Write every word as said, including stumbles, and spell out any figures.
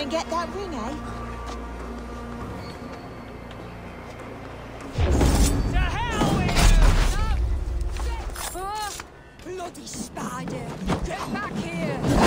and get that ring, eh? To hell with you! No! Bloody spider! Get back here!